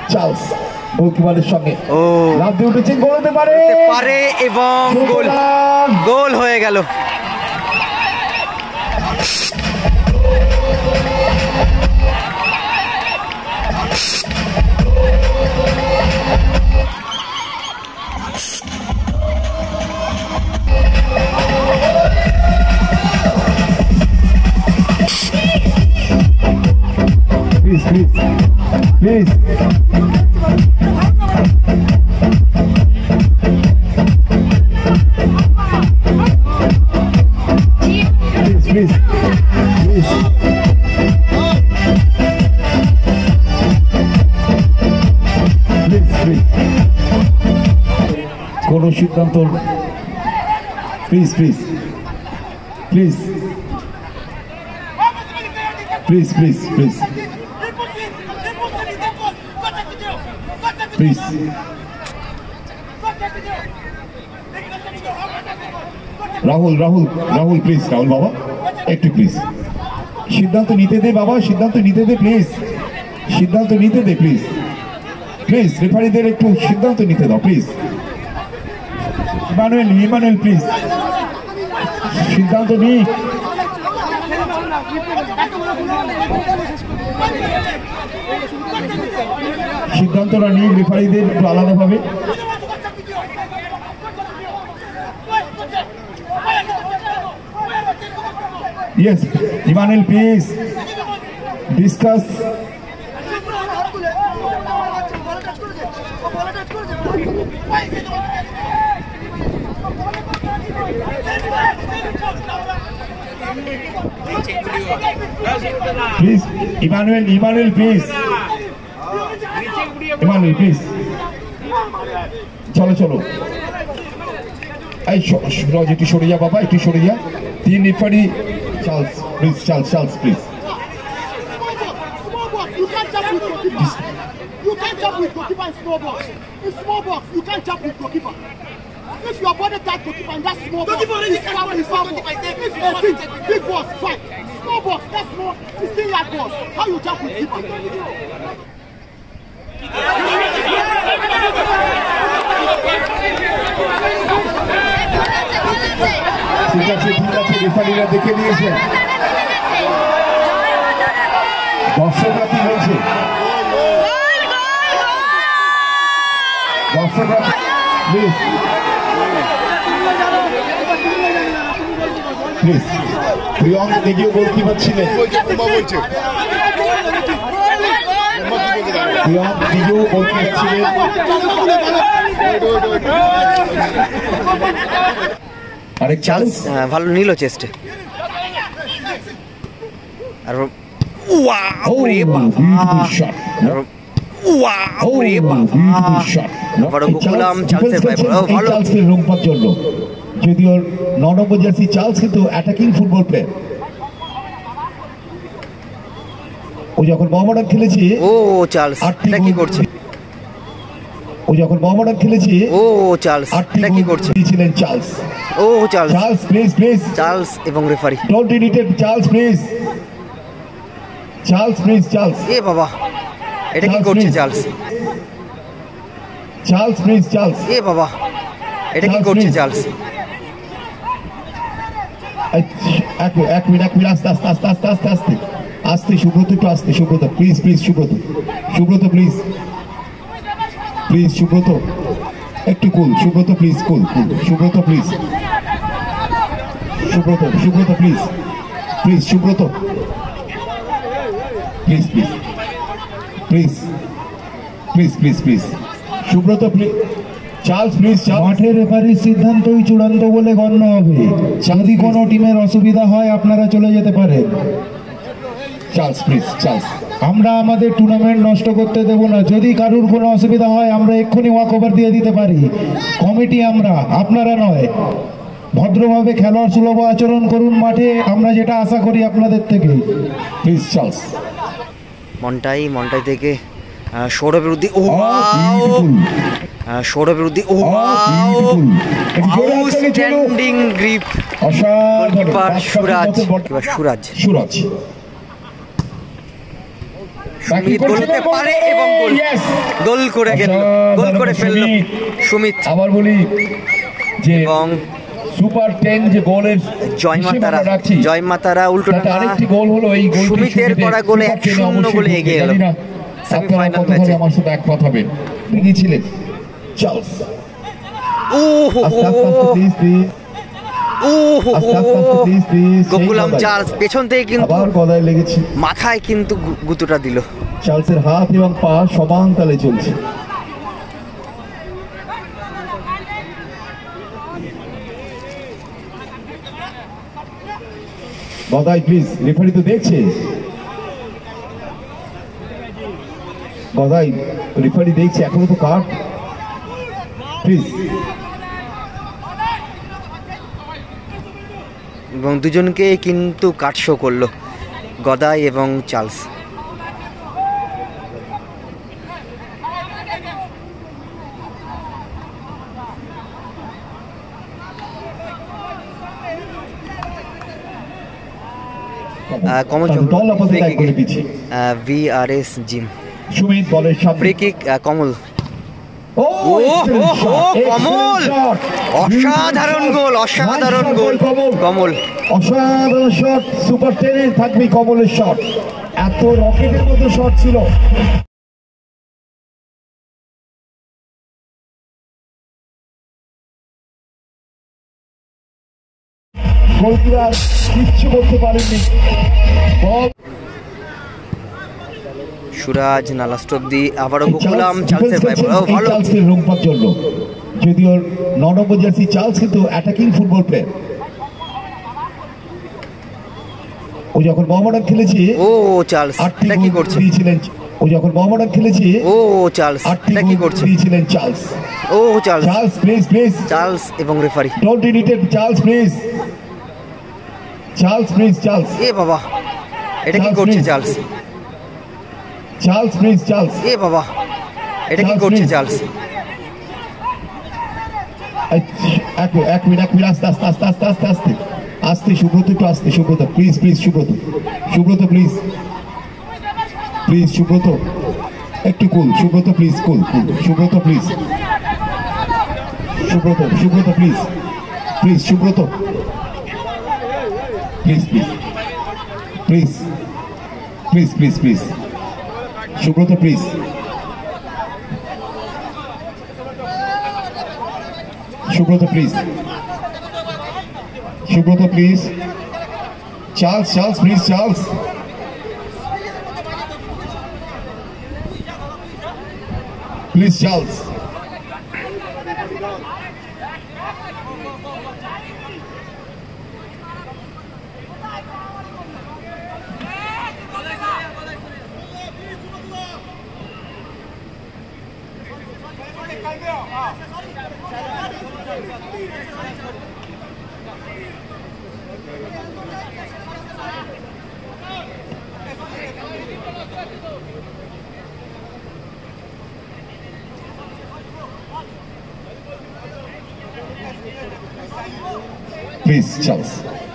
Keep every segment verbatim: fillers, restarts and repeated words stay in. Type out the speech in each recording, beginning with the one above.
Charles গোলকিপারের সঙ্গে লাফ দিয়ে উঠেছেন, গোল হতে পারে পারে এবং গোল গোল হয়ে গেল। Please, please, please. Please, please, please. Please, please. কোনো সিদ্ধান্ত please please please please please please please Rahul Rahul Rahul please Rahul বাবা একটু প্লিজ সিদ্ধান্ত নিতে দে বাবা, সিদ্ধান্ত নিতে দে প্লিজ, সিদ্ধান্ত নিতে দে প্লিজ প্লিজ রেফারিদের একটু সিদ্ধান্ত নিতে দাও প্লিজ। ইমানুয়েল ইমানুয়েল প্লিজ সিদ্ধান্ত নি। সিদ্ধান্তটা নিয়ে রেফারিদের একটু আলাদাভাবে। Yes Emmanuel please discuss. Please Emmanuel Emmanuel please Emmanuel please চলো চলো এই রজ একটু সরে যা বাবা, একটু সরে যা। তিন referee Charles please Charles Charles please. You can't jump with goalkeeper in small box. In small box, you can't jump with goalkeeper. If your body tight goalkeeper in that small box, it's foul, it's foul. If you big, big box, fine. Small box, that's small, sixteen yard box. How you jump with keeper? ঠিক আছে ঠিক আছে রেফারিরা দেখে নিয়েছেন, দর্শকরা কি বলছে, দর্শকরা প্লিজ প্লিজ প্রিয়ঙ্ক নিজেও গোলকিপার ছিলেন, প্রিয়ঙ্ক নিজেও গোলকিপার ছিলেন। আরেক চার্লস ভালো নিল চেস্টে। আর ওয়াও রে বাবা, ওয়াও রে বাবা, বড় গোকুলাম চার্লসের ভাই ভালো চার্লসের রুম্পার জন্য। যদিও নয় নম্বর জার্সি চার্লস কিন্তু অ্যাটাকিং ফুটবল প্লেয়ার। ও যখন মোহামেডান খেলেছে, ও চার্লস এটা কি করছে, ও যখন মোহামেডান খেলেছে, ও চার্লস এটা কি করছে, ছিলেন চার্লস। ও Charles Charles please please Charles এবং referee don't irritate Charles please, Charles please Charles. এ বাবা এটা কি করছে চার্লস, চার্লস প্লিজ চার্লস। এ বাবা এটা কি করছে চার্লস। এক এক মিনিট এক মিনিট আস্তে আস্তে আস্তে আস্তে আস্তে আস্তে আস্তে সুব্রত একটু আস্তে, Subrata please please Subrata Subrata please please Subrata একটু cool, Subrata please cool cool Subrata please Subrata Subrata please please Subrata please please please please please please Subrata please Charles please. মাঠের রেফারির সিদ্ধান্তই চূড়ান্ত বলে গণ্য হবে। যদি কোনো টিমের অসুবিধা হয় আপনারা চলে যেতে পারেন। Charles please Charles. আমরা আমাদের টুর্নামেন্ট নষ্ট করতে দেব না। যদি কারুর কোনো অসুবিধা হয় আমরা এক্ষুনি ওয়াক ওভার দিয়ে দিতে পারি। কমিটি আমরা, আপনারা নয়। ভদ্রভাবে খেলোয়াড় সুলভ আচরণ করুন মাঠে, আমরা যেটা আশা করি আপনাদের থেকে। Please Charles. মন্টাই মন্টাই থেকে সৌরভ বিরুদ্ধে, ও সৌরভ বিরুদ্ধে, ও outstanding grip goalkeeper Suraj Suraj Suraj Sumit গোলতে পারে এবং গোল গোল করে গেল, গোল করে ফেলল সুমিত। আবার বলি যে এবং সুপার টেন যে গোলের জয় মাতারা, জয় মাতারা উল্টো আরেকটি গোল হলো এই গোল সুমিতের করা গোলে এক শূন্য গোলে এগিয়ে গেল সেমিফাইনাল ম্যাচে। আমার সাথে একমত হবে, ছিলেন চার্লস। ওহো গোকুলাম চার্লস পেছন থেকে কিন্তু গলায় লেগেছে, মাথায় কিন্তু গুতুটা দিল। চার্লসের হাত এবং পা সমান তালে চলছে। গদাই প্লিজ, রেফারি তো দেখছে। গদাই রেফারি দেখছে, এখনো তো কাট প্লিজ। এবং দুজনকে কিন্তু কাট শো করলো গদাই এবং চার্লস। ভিআরএস জিম সুমিত বলের ফ্রি কিক কমল। ও কমল, অসাধারণ গোল, অসাধারণ গোল কমল, অসাধারণ শট। সুপার টেনে থাকবে কমলের শট, এত রকেটের মতো শট ছিল। গোলকিপার কিচ্ছু করতে পারেননি। সুরাজ নালাস্ট অব্দি আবারও গোকুলাম চার্লসের পায় ভালো রুম্পার জন্য, যদিও নন নম্বর জার্সি চার্লস কিন্তু অ্যাটাকিং ফুটবল প্লেয়ার। ও যখন মোহামেডান খেলেছে, ও চার্লস এটা কি করছে, ও যখন মোহামেডান খেলেছে, ও চার্লস এটা কি করছে, দিয়েছিলেন চার্লস। ও Charles, Charles please please, Charles এবং referee don't irritate Charles please, Charles please, Charles. এ বাবা এটা কি করছে চার্লস, চার্লস প্লিজ, চার্লস। এ বাবা এটা কি করছে চার্লস। এক এক মিনিট এক মিনিট আস্তে আস্তে আস্তে আস্তে আস্তে আস্তে আস্তে সুব্রত একটু আস্তে, Subrata please please, Subrata Subrata please please, Subrata একটু cool, Subrata please cool cool, Subrata please, Subrata Subrata please please, Subrata please please please please please please, Subrata please, Subrata please, Subrata please, Charles Charles please, Charles please, Charles. Please, Charles.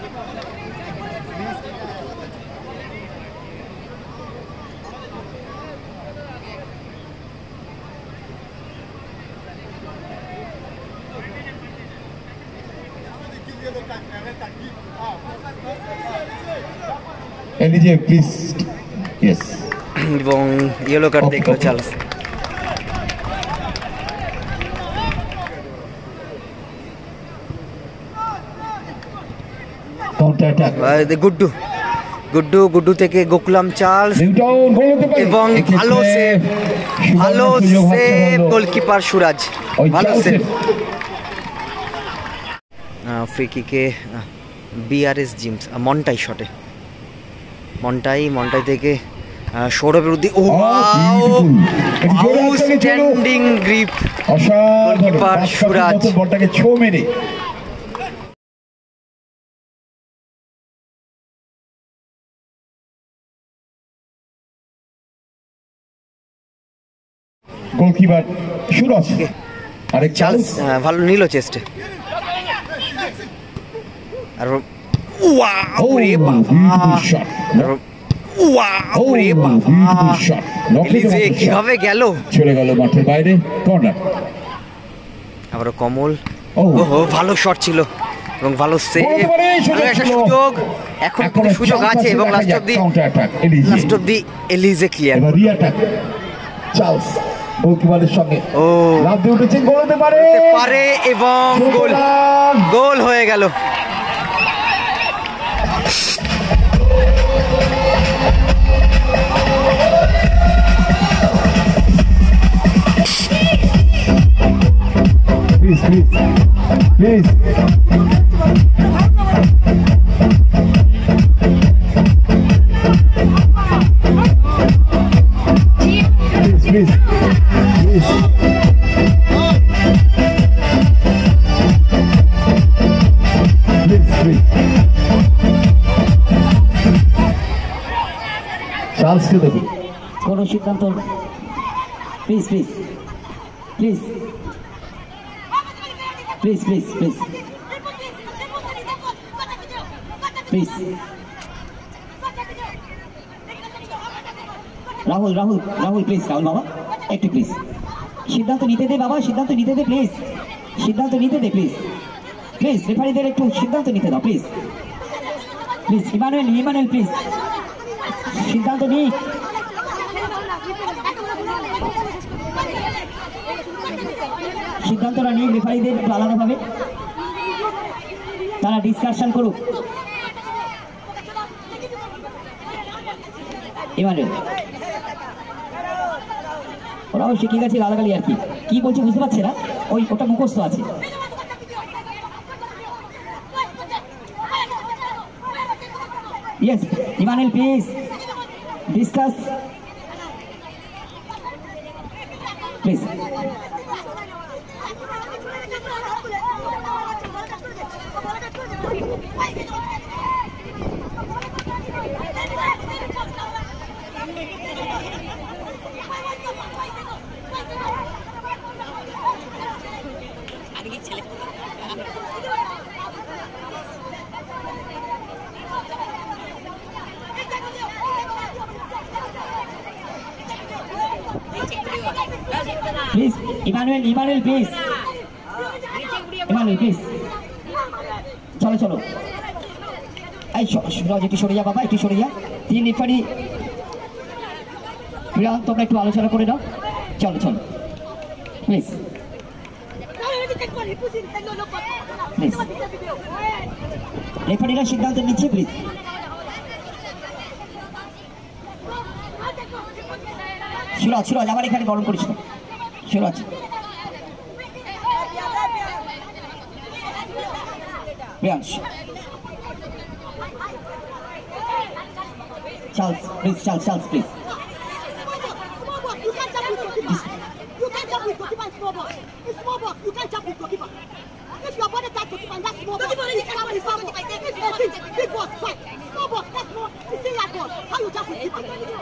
Elijah, please. Yes. এবং yellow card দেখলো Charles. Guddu Guddu Guddu থেকে Gokulam Charles এবং ভালো save, ভালো save goalkeeper Suraj, ভালো save. Free কিকে বিআরএস জিমস মন্টাই শটে, মন্টাই মন্টাই থেকে সৌরভের উদ্দি, ও আউটস্ট্যান্ডিং গ্রিপ গোলকিপার সুরাজ। বলটাকে ছো মেরে গোলকিপার সুরাজ আরেক চার্লস ভালো নিল চেস্টে। আর ওয়াও রে বাবা, ওয়াও Oh, রে বাবা, beautiful shot. Rocket এলিজে rocket shot. কিভাবে গেল। চলে গেল মাঠের বাইরে, কর্নার। আবারও কমল, ও ওহো ভালো শট ছিল এবং ভালো সেভ, বলতে পারে সুযোগ একটা ছিল। সুযোগ, এখন কিন্তু সুযোগ আছে এবং লাস্ট অব্দি কাউন্টার অ্যাটাক এলিজে। লাস্ট অব্দি এলিজে ক্লিয়ার। এবার রি-অ্যাটাক চার্লস গোলকিপারের সঙ্গে ও লাভ দিয়ে উঠেছে, গোল হতে পারে হতে পারে এবং গোল, গোল হয়ে গেল। Please please please please please please please চার্লসকে দেখুন, কোনো সিদ্ধান্ত please please please please please please please Rahul Rahul Rahul please Rahul বাবা একটু প্লিজ সিদ্ধান্ত নিতে দে বাবা, সিদ্ধান্ত নিতে দে প্লিজ, সিদ্ধান্ত নিতে দে প্লিজ প্লিজ রেফারিদের একটু সিদ্ধান্ত নিতে দাও please please Emmanuel Emmanuel please সিদ্ধান্ত নিই। সিদ্ধান্তটা নিয়ে রেফারিদের একটু আলাদাভাবে তারা ডিসকাশন করুক। ইমানুয়েল ওরাও শিখে গেছে গালাগালি আর কি, কি বলছে বুঝতে পারছে না, ওই ওটা মুখস্থ আছে। Yes Emmanuel please discuss please. Please Emmanuel Emmanuel please Emmanuel please চলো চলো এই সুরজ একটু সরে যা বাবা, একটু সরে যা। তিন রেফারি প্রিয়ান তোমরা একটু আলোচনা করে নাও, চলো চলো প্লিজ প্লিজ রেফারিরা সিদ্ধান্ত নিচ্ছে প্লিজ। সুরজ সুরজ আমার এখানে গরম করিস না Suraj. Priyansh Charles please Charles Charles please. You can't jump with goalkeeper in small box. In small box, you can't jump with goalkeeper. If your body type goalkeeper in that small box, it's small box. If it's big, big box, fine. Small box, that's small. fifteen yard box. How you jump with keeper?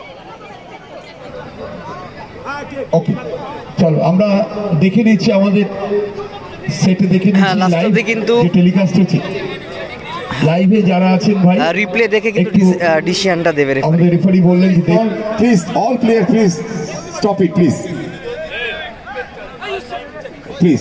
Okay চলো আমরা দেখে নিচ্ছি, আমাদের সেটে দেখে হ্যাঁ, নিচ্ছি last live অবধি কিন্তু- যে টেলিকাস্ট হচ্ছে, লাইভে যারা আছেন ভাই রিপ্লে দেখে কিন্তু একটু- ডিসিশনটা দেবে রেফারি। আমাদের রেফারি বললেন যে please all player please stop it please please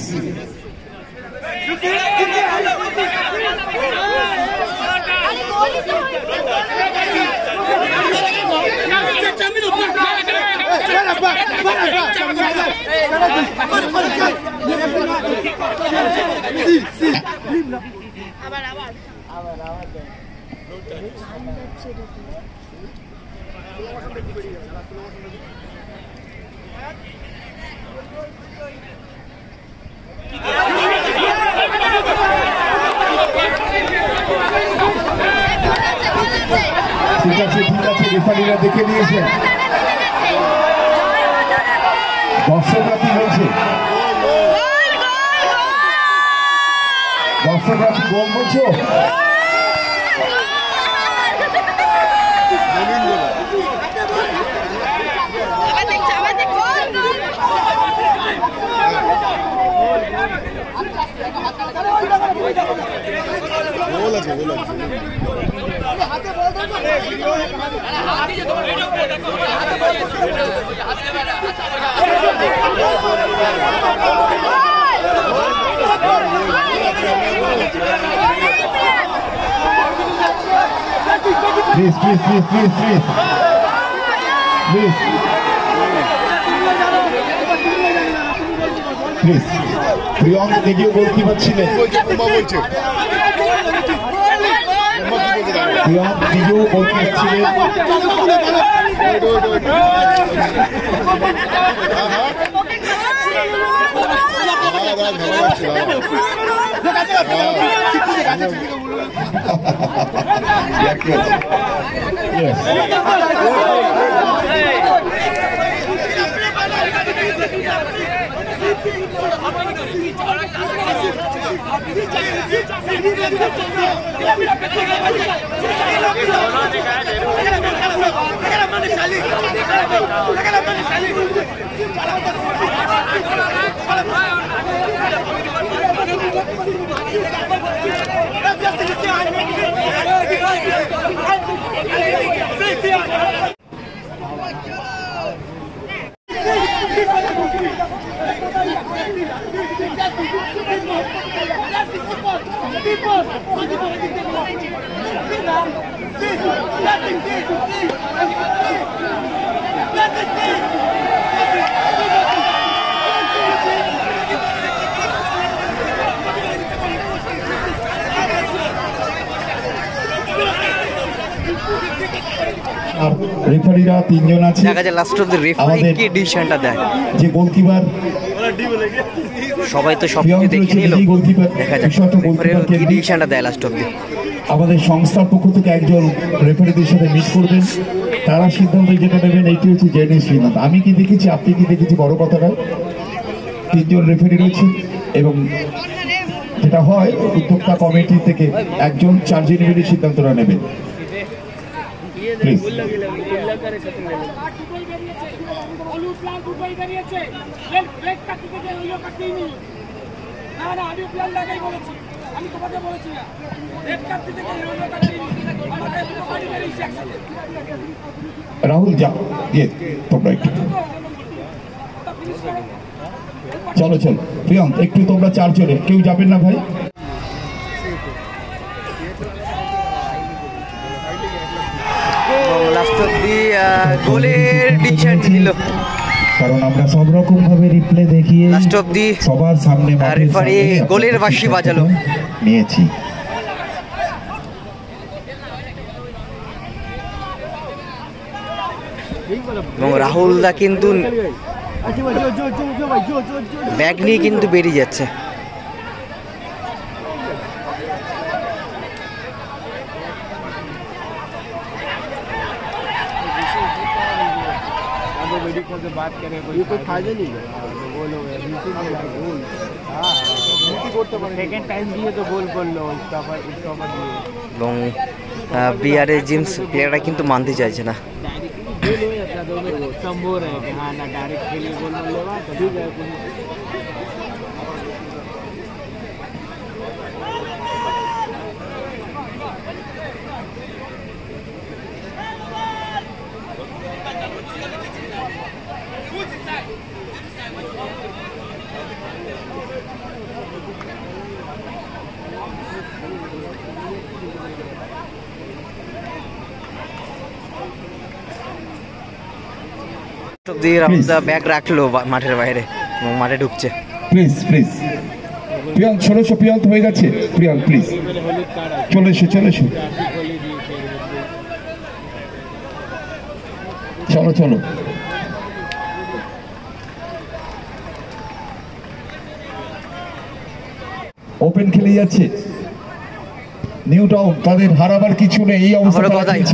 ঠিক আছে ঠিক আছে রেফারিরা দেখে নিয়েছে, দর্শকরা কি বলছে, দর্শকরা কি গোল বলছো? গোল আছে গোল আছে Please, please, please, please, please. Please. Please. প্রিয়ঙ্ক দেখিও গোলকিপার ছিলেন। প্রিয়ঙ্ক দেখিও গোলকিপার ছিলেন। Yes. রেফারিরা তিনজন আছে। দেখা যায় লাস্ট অফ দ্য রেফারি কি ডিসিশনটা দেয়। যে গোলকিপার সবাই তো সব কিছু দেখে নিল, দেখা যাক রেফারি কি ডিসিশনটা দেয় লাস্ট অফ দ্য। আমাদের সংস্থার পক্ষ থেকে একজন রেফারিদের সাথে মিট করবেন, তারা সিদ্ধান্ত যেটা নেবেন এইটি হচ্ছে জেনের সিদ্ধান্ত। আমি কি দেখেছি, আপনি কি দেখেছি, বড় কথাটা তিনজন রেফারি রয়েছে এবং যেটা হয় উদ্যোক্তা কমিটি থেকে একজন চারজন মিলে সিদ্ধান্তটা নেবেন। প্লিজ রাহুল যা ইয়ে তোমরা একটু চলো চলো প্রিয়ঙ্ক একটু তোমরা চারজনে কেউ যাবেন না ভাই। লাস্ট অফ দি গোলের ডিসিশন দিল, কারণ আমরা সব রকম ভাবে রিপ্লে দেখিয়ে লাস্ট অফ দি সবার সামনে রেফারি গোলের বাঁশি বাজালো নিয়েছি। এবং রাহুল দা কিন্তু ব্যাগ নিয়ে কিন্তু বেরিয়ে যাচ্ছে। এবং বিআরএস জিমস প্লেয়াররা কিন্তু মানতে চাইছে না। ব্যাগ রাখলো মাঠের বাইরে এবং মাঠে ঢুকছে। প্লিজ প্লিজ প্রিয়ঙ্ক চলে এসো, প্রিয়ঙ্ক হয়ে গেছে, প্রিয়ঙ্ক প্লিজ চলে এসো চলে এসো চলো চলো। ওপেন খেলে যাচ্ছে নিউ টাউন, তাদের হারাবার কিছু নেই, এই অবস্থা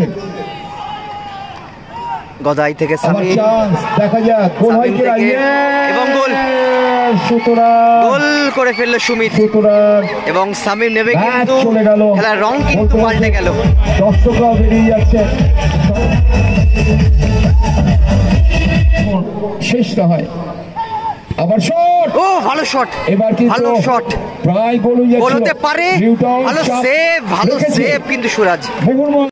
গদাই থেকে সামি দেখা যাক গোল হয় কি এবং গোল, সুতরাং গোল করে ফেললো সুমিত এবং সামিম নেবে কিন্তু খেলার রং কিন্তু পাল্টে গেল। দর্শকরা বেরিয়ে যাচ্ছে, শেষটা হয় আবার শট, ও ভালো শট, এবার কিন্তু ভালো শট, প্রায় গোল হয়ে যাচ্ছে। গোল হতে পারে, ভালো সেভ, ভালো সেভ কিন্তু সুরাজ। মোহনবাগান